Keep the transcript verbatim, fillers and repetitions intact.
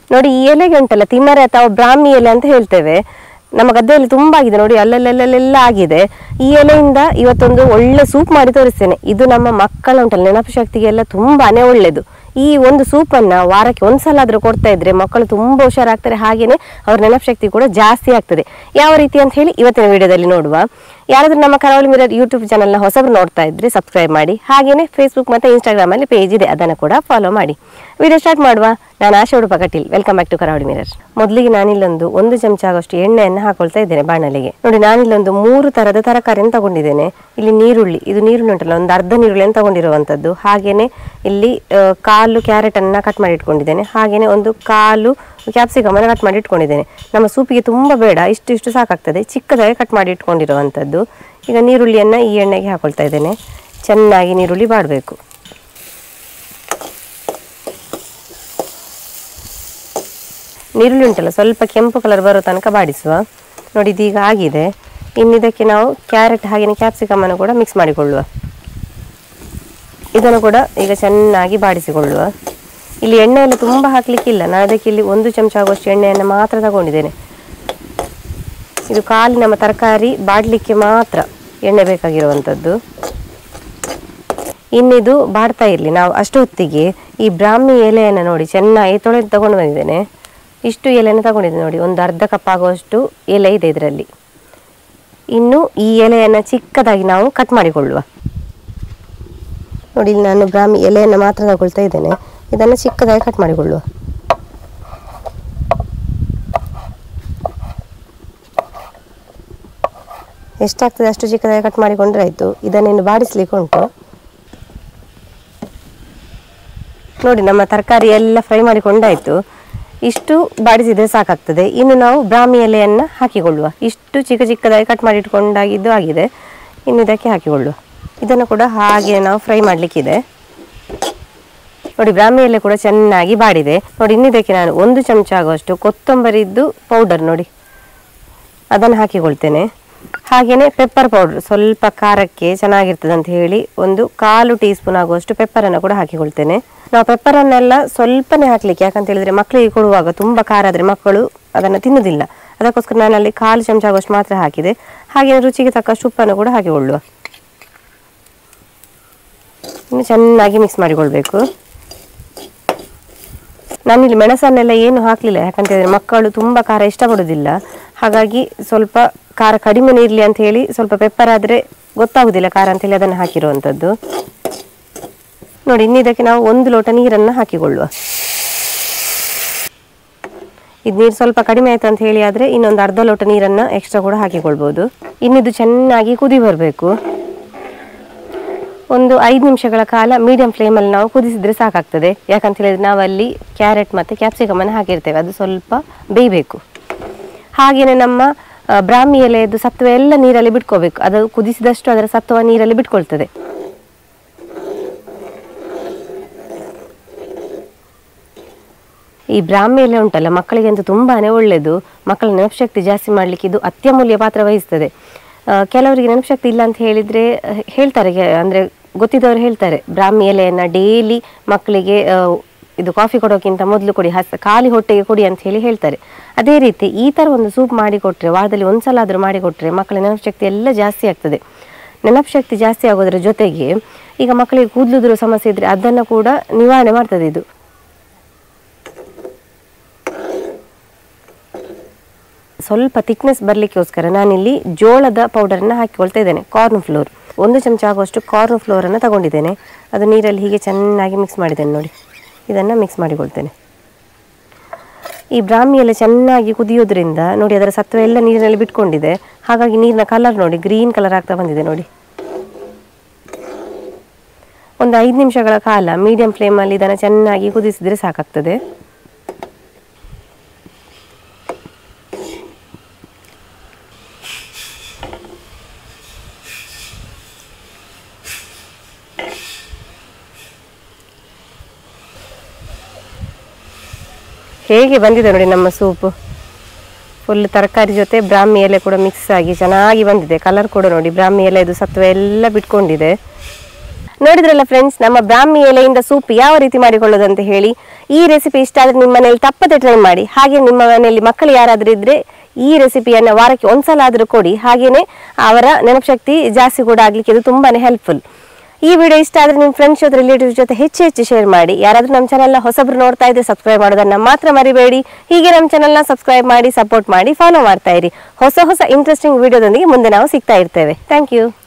ನೋಡಿ ಈ ಎಲೆಗೆ ಉಂಟಲ್ಲ ತಿಮ್ಮರೆ ಅಥವಾ ಬ್ರಾಹ್ಮಿ ಎಲೆ ಅಂತ ಹೇಳ್ತೇವೆ. ನಮ್ಮ ಗದ್ದೆಯಲ್ಲಿ ತುಂಬಾ ಆಗಿದೆ ನೋಡಿ, ಅಲ್ಲಲ್ಲೆಲ್ಲ ಆಗಿದೆ. ಈ ಎಲೆಯಿಂದ ಇವತ್ತೊಂದು ಒಳ್ಳೆ ಸೂಪ್ ಮಾಡಿ ತೋರಿಸ್ತೇನೆ. ಇದು ನಮ್ಮ ಮಕ್ಕಳ ಉಂಟಲ್ಲ ನೆನಪು ಶಕ್ತಿಗೆಲ್ಲ ತುಂಬಾನೇ ಒಳ್ಳೇದು. ಈ ಒಂದು ಸೂಪನ್ನ ವಾರಕ್ಕೆ ಒಂದ್ಸಲ ಆದ್ರೂ ಕೊಡ್ತಾ ಇದ್ರೆ ಮಕ್ಕಳು ತುಂಬಾ ಹುಷಾರಾಗ್ತಾರೆ, ಹಾಗೇನೆ ಅವ್ರ ನೆನಪು ಶಕ್ತಿ ಕೂಡ ಜಾಸ್ತಿ ಆಗ್ತದೆ. ಯಾವ ರೀತಿ ಅಂತ ಹೇಳಿ ಇವತ್ತಿನ ವಿಡಿಯೋದಲ್ಲಿ ನೋಡುವ. ಯಾರಾದ್ರೂ ನಮ್ಮ ಕರಾವಳಿ ಮಿರರ್ ಯೂಟ್ಯೂಬ್ ಚಾನಲ್ನ ಹೊಸಬ್ರು ನೋಡ್ತಾ ಇದ್ರೆ ಸಬ್ಸ್ಕ್ರೈಬ್ ಮಾಡಿ, ಹಾಗೇನೆ ಫೇಸ್ಬುಕ್ ಮತ್ತೆ ಇನ್ಸ್ಟಾಗ್ರಾಮ್ ಅಲ್ಲಿ ಪೇಜ್ ಇದೆ, ಅದನ್ನು ಕೂಡ ಫಾಲೋ ಮಾಡಿ. ವಿಡಿಯೋ ಸ್ಟಾರ್ಟ್ ಮಾಡುವ. ನಾನು Asha Udupa Kateel. Welcome back to Karavali mirror. ಮೊದಲಿಗೆ ನಾನಿಲ್ಲೊಂದು ಒಂದು ಚಮಚ ಆಗೋಷ್ಟು ಎಣ್ಣೆಯನ್ನು ಹಾಕೊಳ್ತಾ ಇದ್ದೇನೆ ಬಾಣಲೆಗೆ. ನೋಡಿ ನಾನಿಲ್ಲೊಂದು ಮೂರು ತರದ ತರಕಾರಿಯನ್ನು ತಗೊಂಡಿದ್ದೇನೆ. ಇಲ್ಲಿ ನೀರುಳ್ಳಿ, ಇದು ನೀರುಳ್ಳಿ ಉಂಟಲ್ಲ ಒಂದು ಅರ್ಧ ನೀರುಳ್ಳಿಯನ್ನು ತಗೊಂಡಿರುವಂತದ್ದು. ಹಾಗೇನೆ ಇಲ್ಲಿ ಕಾಲು ಕ್ಯಾರೆಟ್ ಅನ್ನ ಕಟ್ ಮಾಡಿ ಇಟ್ಕೊಂಡಿದ್ದೇನೆ. ಹಾಗೇನೆ ಒಂದು ಕಾಲು ಕ್ಯಾಪ್ಸಿಕಮ್ ಅನ್ನು ಕಟ್ ಮಾಡಿ ಇಟ್ಕೊಂಡಿದ್ದೇನೆ. ನಮ್ಮ ಸೂಪಿಗೆ ತುಂಬಾ ಬೇಡ, ಇಷ್ಟು ಇಷ್ಟು ಸಾಕಾಗ್ತದೆ, ಚಿಕ್ಕದಾಗಿ ಕಟ್ ಮಾಡಿ ಇಟ್ಕೊಂಡಿರುವಂತದ್ದು. ಈಗ ನೀರುಳ್ಳಿಯನ್ನ ಈ ಎಣ್ಣೆಗೆ ಹಾಕೊಳ್ತಾ ಇದ್ದೇನೆ. ಚೆನ್ನಾಗಿ ನೀರುಳ್ಳಿ ಬಾಡಬೇಕು. ನೀರುಳ್ಳಿ ಉಂಟಲ್ಲ ಸ್ವಲ್ಪ ಕೆಂಪು ಕಲರ್ ಬರೋ ತನಕ ಬಾಡಿಸುವ. ನೋಡಿ ಇದೀಗ ಆಗಿದೆ. ಇನ್ನಿದಕ್ಕೆ ನಾವು ಕ್ಯಾರೆಟ್ ಹಾಗೆಯೇ ಕ್ಯಾಪ್ಸಿಕಮ್ ಅನ್ನು ಕೂಡ ಮಿಕ್ಸ್ ಮಾಡಿಕೊಳ್ಳುವ. ಇದನ್ನು ಕೂಡ ಈಗ ಚೆನ್ನಾಗಿ ಬಾಡಿಸಿಕೊಳ್ಳುವ. ಇಲ್ಲಿ ಎಣ್ಣೆಯನ್ನು ತುಂಬ ಹಾಕ್ಲಿಕ್ಕಿಲ್ಲ, ನಾನು ಅದಕ್ಕೆ ಇಲ್ಲಿ ಒಂದು ಚಮಚ ಆಗುವಷ್ಟು ಎಣ್ಣೆಯನ್ನು ಮಾತ್ರ ತಗೊಂಡಿದ್ದೇನೆ. ಇದು ಖಾಲಿ ನಮ್ಮ ತರಕಾರಿ ಬಾಡಲಿಕ್ಕೆ ಮಾತ್ರ ಎಣ್ಣೆ ಬೇಕಾಗಿರುವಂಥದ್ದು. ಇನ್ನಿದು ಬಾಡ್ತಾ ಇರಲಿ. ನಾವು ಅಷ್ಟು ಹೊತ್ತಿಗೆ ಈ ಬ್ರಾಹ್ಮಿ ಎಲೆಯನ್ನು ನೋಡಿ ಚೆನ್ನಾಗಿ ತೊಳೆದು ತಗೊಂಡು ಬಂದಿದ್ದೇನೆ. ಇಷ್ಟು ಎಲೆಯನ್ನು ತಗೊಂಡಿದ್ದೇನೆ ನೋಡಿ, ಒಂದು ಅರ್ಧ ಕಪ್ ಆಗುವಷ್ಟು ಎಲೆ ಇದೆ ಇದರಲ್ಲಿ. ಇನ್ನು ಈ ಎಲೆಯನ್ನು ಚಿಕ್ಕದಾಗಿ ನಾವು ಕಟ್ ಮಾಡಿಕೊಳ್ಳುವ. ನೋಡಿ ಇಲ್ಲಿ ನಾನು ಬ್ರಾಹ್ಮಿ ಎಲೆಯನ್ನು ಮಾತ್ರ ತಗೊಳ್ತಾ ಇದ್ದೇನೆ. ಇದನ್ನು ಚಿಕ್ಕದಾಗಿ ಕಟ್ ಮಾಡಿಕೊಳ್ಳುವ. ಎಷ್ಟಾಗ್ತದೆ ಅಷ್ಟು ಚಿಕ್ಕದಾಗಿ ಕಟ್ ಮಾಡಿಕೊಂಡ್ರೆ ಆಯಿತು. ಇದನ್ನೇನು ಬಾಡಿಸ್ಲಿಕ್ಕೆ ಉಂಟು. ನೋಡಿ ನಮ್ಮ ತರಕಾರಿ ಎಲ್ಲ ಫ್ರೈ ಮಾಡಿಕೊಂಡಾಯಿತು. ಇಷ್ಟು ಬಾಡಿಸಿದ್ರೆ ಸಾಕಾಗ್ತದೆ. ಇನ್ನು ನಾವು ಬ್ರಾಹ್ಮಿ ಎಲೆಯನ್ನು ಹಾಕಿಕೊಳ್ಳುವ. ಇಷ್ಟು ಚಿಕ್ಕ ಚಿಕ್ಕದಾಗಿ ಕಟ್ ಮಾಡಿ ಇಟ್ಕೊಂಡಾಗಿದ್ದು ಆಗಿದೆ. ಇನ್ನು ಇದಕ್ಕೆ ಹಾಕಿಕೊಳ್ಳುವ. ಇದನ್ನು ಕೂಡ ಹಾಗೆ ನಾವು ಫ್ರೈ ಮಾಡಲಿಕ್ಕಿದೆ. ನೋಡಿ ಬ್ರಾಹ್ಮಿ ಎಲೆ ಕೂಡ ಚೆನ್ನಾಗಿ ಬಾಡಿದೆ. ನೋಡಿ ಇನ್ನಿದಕ್ಕೆ ನಾನು ಒಂದು ಚಮಚ ಆಗುವಷ್ಟು ಕೊತ್ತಂಬರಿದ್ದು ಪೌಡರ್ ನೋಡಿ ಅದನ್ನು ಹಾಕಿಕೊಳ್ತೇನೆ. ಹಾಗೆಯೇ ಪೆಪ್ಪರ್ ಪೌಡರ್, ಸ್ವಲ್ಪ ಖಾರಕ್ಕೆ ಚೆನ್ನಾಗಿರ್ತದೆ ಅಂತ ಹೇಳಿ ಒಂದು ಕಾಲು ಟೀ ಸ್ಪೂನ್ ಆಗುವಷ್ಟು ಪೆಪ್ಪರನ್ನು ಕೂಡ ಹಾಕಿಕೊಳ್ತೇನೆ. ನಾವು ಪೆಪ್ಪರನ್ನೆಲ್ಲ ಸ್ವಲ್ಪನೇ ಹಾಕ್ಲಿಕ್ಕೆ, ಯಾಕಂತ ಹೇಳಿದ್ರೆ ಮಕ್ಕಳಿಗೆ ಕೊಡುವಾಗ ತುಂಬ ಖಾರ ಆದರೆ ಮಕ್ಕಳು ಅದನ್ನು ತಿನ್ನುವುದಿಲ್ಲ. ಅದಕ್ಕೋಸ್ಕರ ನಾನು ಅಲ್ಲಿ ಕಾಲು ಚಮಚ ಆಗುವಷ್ಟು ಮಾತ್ರ ಹಾಕಿದೆ. ಹಾಗೆಯೇ ರುಚಿಗೆ ತಕ್ಕಷ್ಟು ಉಪ್ಪನ್ನು ಕೂಡ ಹಾಕಿಕೊಳ್ಳುವ. ಇನ್ನು ಚೆನ್ನಾಗಿ ಮಿಕ್ಸ್ ಮಾಡಿಕೊಳ್ಬೇಕು. ನಾನಿಲ್ಲಿ ಮೆಣಸನ್ನೆಲ್ಲ ಏನು ಹಾಕಲಿಲ್ಲ, ಯಾಕಂತ ಹೇಳಿದ್ರೆ ಮಕ್ಕಳು ತುಂಬ ಖಾರ ಇಷ್ಟಪಡೋದಿಲ್ಲ. ಹಾಗಾಗಿ ಸ್ವಲ್ಪ ಖಾರ ಕಡಿಮೆನೇ ಇರಲಿ ಅಂತ ಹೇಳಿ ಸ್ವಲ್ಪ ಪೆಪ್ಪರ್ ಆದರೆ ಗೊತ್ತಾಗುದಿಲ್ಲ ಖಾರ ಅಂತ ಹೇಳಿ ಅದನ್ನು ಹಾಕಿರುವಂಥದ್ದು. ನೋಡಿ ಇನ್ನು ಇದಕ್ಕೆ ನಾವು ಒಂದು ಲೋಟ ನೀರನ್ನು ಹಾಕಿಕೊಳ್ಳುವ. ಇದು ನೀರು ಸ್ವಲ್ಪ ಕಡಿಮೆ ಆಯ್ತು ಅಂತ ಹೇಳಿ ಆದರೆ ಇನ್ನೊಂದು ಅರ್ಧ ಲೋಟ ನೀರನ್ನು ಎಕ್ಸ್ಟ್ರಾ ಕೂಡ ಹಾಕಿಕೊಳ್ಬೋದು. ಇನ್ನಿದು ಚೆನ್ನಾಗಿ ಕುದಿ ಬರಬೇಕು. ಒಂದು ಐದು ನಿಮಿಷಗಳ ಕಾಲ ಮೀಡಿಯಂ ಫ್ಲೇಮಲ್ಲಿ ನಾವು ಕುದಿಸಿದ್ರೆ ಸಾಕಾಗ್ತದೆ. ಯಾಕಂತ ಹೇಳಿದ್ರೆ ನಾವಲ್ಲಿ ಕ್ಯಾರೆಟ್ ಮತ್ತು ಕ್ಯಾಪ್ಸಿಕಮ್ ಅನ್ನು ಹಾಕಿರ್ತೇವೆ, ಅದು ಸ್ವಲ್ಪ ಬೇಯಬೇಕು. ಹಾಗೆಯೇ ನಮ್ಮ ಬ್ರಾಹ್ಮಿ ಎಲೆಯದ್ದು ಸತ್ವ ಎಲ್ಲ ನೀರಲ್ಲಿ ಬಿಟ್ಕೋಬೇಕು. ಅದು ಕುದಿಸಿದಷ್ಟು ಅದರ ಸತ್ವ ನೀರಲ್ಲಿ ಬಿಟ್ಕೊಳ್ತದೆ. ಈ ಬ್ರಾಹ್ಮಿ ಎಲೆ ಉಂಟಲ್ಲ ಮಕ್ಕಳಿಗೆ ಅಂತೂ ತುಂಬಾನೇ ಒಳ್ಳೆಯದು. ಮಕ್ಕಳ ನೆನಪುಶಕ್ತಿ ಜಾಸ್ತಿ ಮಾಡಲಿಕ್ಕೆ ಇದು ಅತ್ಯಮೂಲ್ಯ ಪಾತ್ರ ವಹಿಸ್ತದೆ. ಕೆಲವರಿಗೆ ನೆನಪುಶಕ್ತಿ ಇಲ್ಲ ಅಂತ ಹೇಳಿದರೆ ಹೇಳ್ತಾರೆ, ಅಂದರೆ ಗೊತ್ತಿದ್ದವರು ಹೇಳ್ತಾರೆ ಬ್ರಾಹ್ಮಿ ಎಲೆಯನ್ನು ಡೈಲಿ ಮಕ್ಕಳಿಗೆ ಇದು ಕಾಫಿ ಕೊಡೋಕ್ಕಿಂತ ಮೊದಲು ಕೊಡಿ, ಹಸ ಖಾಲಿ ಹೊಟ್ಟೆಗೆ ಕೊಡಿ ಅಂತ ಹೇಳಿ ಹೇಳ್ತಾರೆ. ಅದೇ ರೀತಿ ಈ ಥರ ಒಂದು ಸೂಪ್ ಮಾಡಿಕೊಟ್ರೆ, ವಾರದಲ್ಲಿ ಒಂದ್ಸಲ ಆದರೂ ಮಾಡಿಕೊಟ್ರೆ ಮಕ್ಕಳ ನೆನಪುಶಕ್ತಿ ಎಲ್ಲ ಜಾಸ್ತಿ ಆಗ್ತದೆ. ನೆನಪುಶಕ್ತಿ ಜಾಸ್ತಿ ಆಗೋದ್ರ ಜೊತೆಗೆ ಈಗ ಮಕ್ಕಳಿಗೆ ಕೂದಲುದುರು ಸಮಸ್ಯೆ ಇದ್ದರೆ ಅದನ್ನು ಕೂಡ ನಿವಾರಣೆ ಮಾಡ್ತದೆ ಇದು. ಸ್ವಲ್ಪ ಥಿಕ್ನೆಸ್ ಬರಲಿಕ್ಕೋಸ್ಕರ ನಾನಿಲ್ಲಿ ಜೋಳದ ಪೌಡರನ್ನು ಹಾಕಿಕೊಳ್ತಾ ಇದ್ದೇನೆ. ಕಾರ್ನ್ ಫ್ಲೋರ್ ಒಂದು ಚಮಚ ಆಗುವಷ್ಟು ಕಾರ್ನ್ ಫ್ಲೋರನ್ನು ತಗೊಂಡಿದ್ದೇನೆ. ಅದು ನೀರಲ್ಲಿ ಹೀಗೆ ಚೆನ್ನಾಗಿ ಮಿಕ್ಸ್ ಮಾಡಿದ್ದೇನೆ. ನೋಡಿ ಇದನ್ನು ಮಿಕ್ಸ್ ಮಾಡಿಕೊಳ್ತೇನೆ. ಈ ಬ್ರಾಹ್ಮಿ ಎಲೆ ಚೆನ್ನಾಗಿ ಕುದಿಯೋದ್ರಿಂದ ನೋಡಿ ಅದರ ಸತ್ವ ಎಲ್ಲ ನೀರಿನಲ್ಲಿ ಬಿಟ್ಕೊಂಡಿದೆ. ಹಾಗಾಗಿ ನೀರಿನ ಕಲರ್ ನೋಡಿ ಗ್ರೀನ್ ಕಲರ್ ಆಗ್ತಾ ಬಂದಿದೆ. ನೋಡಿ ಒಂದು ಐದು ನಿಮಿಷಗಳ ಕಾಲ ಮೀಡಿಯಂ ಫ್ಲೇಮಲ್ಲಿ ಇದನ್ನು ಚೆನ್ನಾಗಿ ಕುದಿಸಿದ್ರೆ ಸಾಕಾಗ್ತದೆ. ಹೇಗೆ ಬಂದಿದೆ ನೋಡಿ ನಮ್ಮ ಸೂಪು. ಫುಲ್ ತರಕಾರಿ ಜೊತೆ ಬ್ರಾಹ್ಮಿ ಎಲೆ ಕೂಡ ಮಿಕ್ಸ್ ಆಗಿ ಚೆನ್ನಾಗಿ ಬಂದಿದೆ. ಕಲರ್ ಕೂಡ ನೋಡಿ ಬ್ರಾಹ್ಮಿ ಎಲೆ ಇದು ಸತ್ವ ಎಲ್ಲ ಬಿಟ್ಕೊಂಡಿದೆ. ನೋಡಿದ್ರಲ್ಲ ಫ್ರೆಂಡ್ಸ್, ನಮ್ಮ ಬ್ರಾಹ್ಮಿ ಎಲೆಯಿಂದ ಸೂಪ್ ಯಾವ ರೀತಿ ಮಾಡಿಕೊಳ್ಳೋದು ಅಂತ ಹೇಳಿ. ಈ ರೆಸಿಪಿ ಇಷ್ಟ ಆದರೆ ನಿಮ್ಮ ಮನೆಯಲ್ಲಿ ತಪ್ಪದೆ ಟ್ರೈ ಮಾಡಿ. ಹಾಗೆ ನಿಮ್ಮ ಮನೆಯಲ್ಲಿ ಮಕ್ಕಳು ಯಾರಾದರೂ ಇದ್ರೆ ಈ ರೆಸಿಪಿಯನ್ನು ವಾರಕ್ಕೆ ಒಂದ್ಸಲ ಆದರೂ ಕೊಡಿ. ಹಾಗೇನೆ ಅವರ ನೆನಪುಶಕ್ತಿ ಜಾಸ್ತಿ ಕೂಡ ಆಗ್ಲಿಕ್ಕೆ ಇದು ತುಂಬಾನೇ ಹೆಲ್ಪ್ಫುಲ್. ಈ ವಿಡಿಯೋ ಇಷ್ಟ ಆದರೆ ನಿಮ್ಮ ಫ್ರೆಂಡ್ಸ್ ಜೊತೆ ರಿಲೇಟಿವ್ಸ್ ಜೊತೆ ಹೆಚ್ಚು ಹೆಚ್ಚು ಶೇರ್ ಮಾಡಿ. ಯಾರಾದರೂ ನಮ್ಮ ಚಾನಲ್ನ ಹೊಸಬ್ರು ನೋಡ್ತಾ ಇದ್ರೆ ಸಬ್ಸ್ಕ್ರೈಬ್ ಮಾಡೋದನ್ನ ಮಾತ್ರ ಮರಿಬೇಡಿ. ಹೀಗೆ ನಮ್ಮ ಚಾನಲ್ನ ಸಬ್ಸ್ಕ್ರೈಬ್ ಮಾಡಿ, ಸಪೋರ್ಟ್ ಮಾಡಿ, ಫಾಲೋ ಮಾಡ್ತಾ ಇರಿ. ಹೊಸ ಹೊಸ ಇಂಟ್ರೆಸ್ಟಿಂಗ್ ವಿಡಿಯೋದೊಂದಿಗೆ ಮುಂದೆ ನಾವು ಸಿಗ್ತಾ ಇರ್ತೇವೆ. Thank you.